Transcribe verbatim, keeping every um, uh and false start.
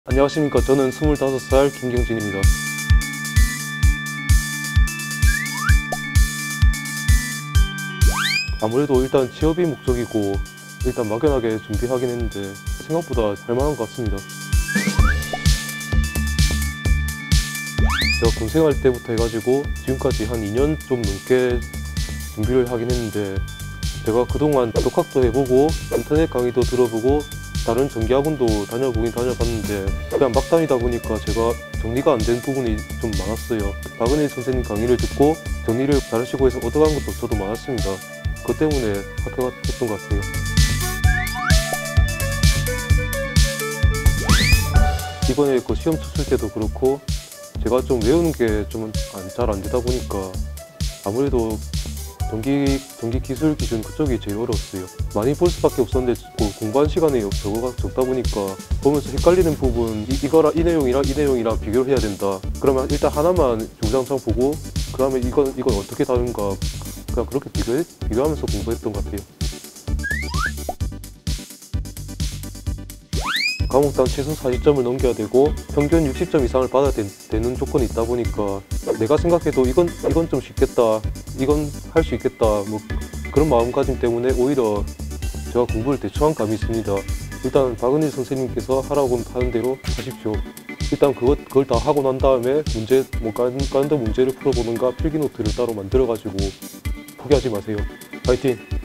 안녕하십니까. 저는 스물다섯 살 김경진입니다. 아무래도 일단 취업이 목적이고 일단 막연하게 준비하긴 했는데 생각보다 할만한 것 같습니다. 제가 군생활 때부터 해가지고 지금까지 한 이 년 좀 넘게 준비를 하긴 했는데, 제가 그동안 독학도 해보고 인터넷 강의도 들어보고 다른 전기학원도 다녀보긴 다녀봤는데 그냥 막 다니다 보니까 제가 정리가 안 된 부분이 좀 많았어요. 박은일 선생님 강의를 듣고 정리를 잘하시고 해서 얻어간 것도 저도 많았습니다. 그것 때문에 합격했던 것 같아요. 이번에 그 시험 쳤을 때도 그렇고 제가 좀 외우는 게 좀 잘 안 되다 보니까 아무래도 전기, 전기 기술 기준 그쪽이 제일 어려웠어요. 많이 볼 수밖에 없었는데 공부한 시간이 적어가 적다 보니까 보면서 헷갈리는 부분, 이, 이거랑 이 내용이랑 이 내용이랑 비교를 해야 된다. 그러면 일단 하나만 중장창 보고 그 다음에 이건, 이건 어떻게 다른가 그냥 그렇게 비교해, 비교하면서 공부했던 것 같아요. 과목당 최소 사십 점을 넘겨야 되고 평균 육십 점 이상을 받아야 되, 되는 조건이 있다 보니까 내가 생각해도 이건, 이건 좀 쉽겠다, 이건 할 수 있겠다, 뭐 그런 마음가짐 때문에 오히려 제가 공부를 대처한 감이 있습니다. 일단 박은일 선생님께서 하라고 하는 대로 하십시오. 일단 그것, 그걸 다 하고 난 다음에 문제, 뭐 깐더 문제를 풀어보는가 필기 노트를 따로 만들어가지고 포기하지 마세요. 파이팅!